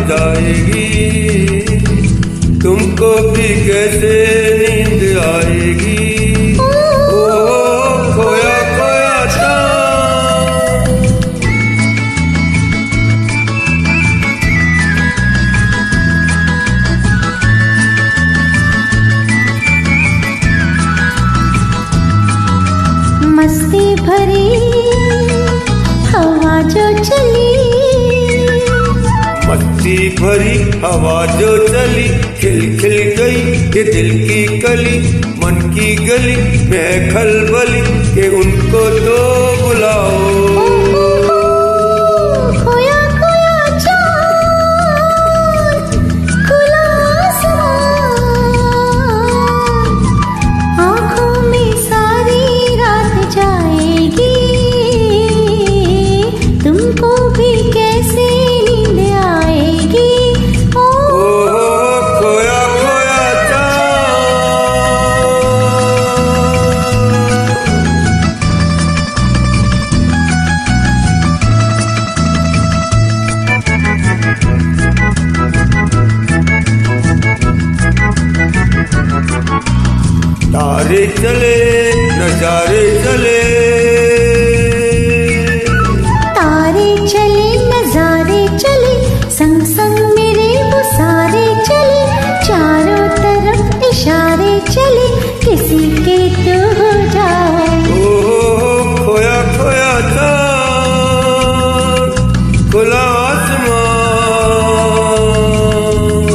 जाएगी, तुमको भी कैसे नींद आएगी। ओ खोया खोया चाँद। मस्ती भरी हवा जो चली, मस्ती भरी हवा जो चली, खिल खिल गई ये दिल की कली, मन की गली में खलबली के उनको तो बुलाओ। खोया खोया चाँद, खुला आसमान, आँखों में सारी रात जाएगी, तुमको भी कैसे नींद आएगी। ओ खोया खोया तारे चले नजारे चले, तारे चले नजारे चले, संग संग मेरे वो सारे चले, चारों तरफ इशारे चले, किसी के तो हो जाओ। ओ खोया खोया चाँद, खुला आसमान,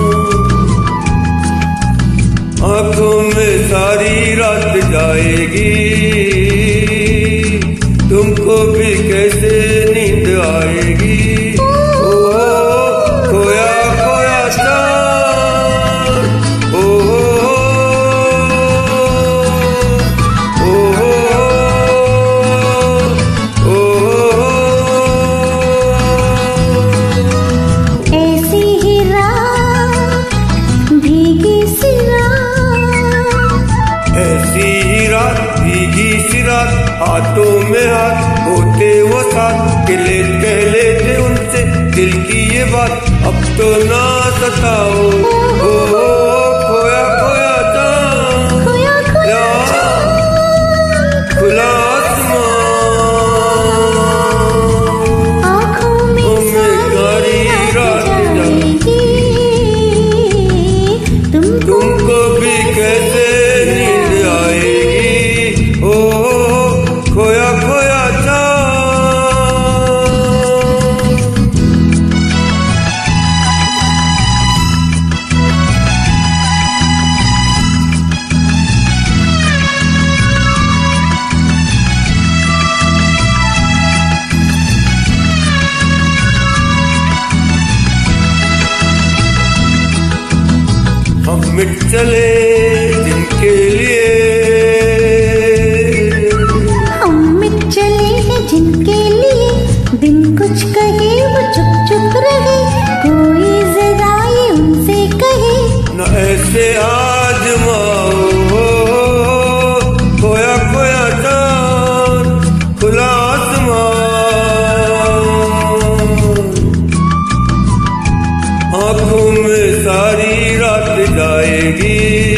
आँखों में सारी रात जाएगी, तुमको भी कैसे नींद आएगी। ओ खोया खोया चाँद, ओ ऐसी ही रात भीगी सी रात, ऐसी ही रात भीगी सी रात, हाथों में हाथ होते वो साथ, के लेते लेते उनसे दिल की ये बात, अब तो ना सताओ। ओ खोया खोया चाँद, खोया खोया खुला आसमान, आँखों में सारी रात जाएगी, तुमको भी कैसे नींद आएगी। ओ खोया खोया चाँद। हम मिट चले जिनके लिए, हम मिट चले हैं जिनके लिए, बिन कुछ कहे वो चुप चुप रहे, कोई जरा ये उनसे कहे। न ऐसे आजमाओ। खोया खोया चाँद, खुला आसमान, आँखों में सारी रात जाएगी,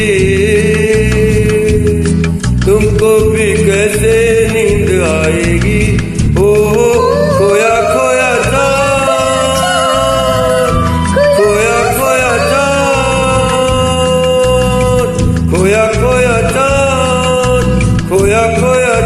तुमको भी कैसे नींद आएगी। ओ खोया खोया चाँद, खोया खोया चाँद, खोया खोया चाँद, खोया खोया